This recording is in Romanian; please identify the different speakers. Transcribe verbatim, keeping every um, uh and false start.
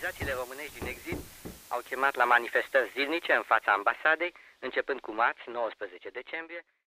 Speaker 1: Organizațiile românești din exil au chemat la manifestări zilnice în fața ambasadei, începând cu marți, nouăsprezece decembrie,